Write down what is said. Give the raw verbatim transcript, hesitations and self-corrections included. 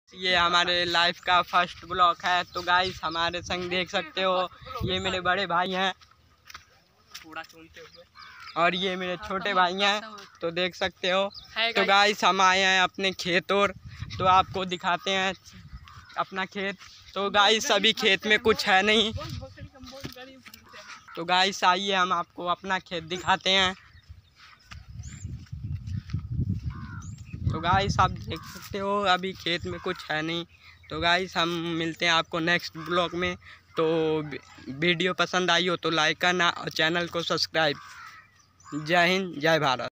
ये हमारे लाइफ का फर्स्ट ब्लॉग है। तो गाइस हमारे संग देख सकते हो, ये मेरे बड़े भाई हैं और ये मेरे छोटे भाई हैं, तो देख सकते हो। तो गाइस हम आए हैं अपने खेत और, तो आपको दिखाते हैं अपना खेत। तो गाइस अभी खेत में कुछ है नहीं, तो गाइस आइए हम आपको अपना खेत दिखाते हैं। तो गाइस आप देख सकते हो अभी खेत में कुछ है नहीं। तो गाइस हम मिलते हैं आपको नेक्स्ट ब्लॉग में। तो वीडियो पसंद आई हो तो लाइक करना और चैनल को सब्सक्राइब। जय हिंद, जय भारत।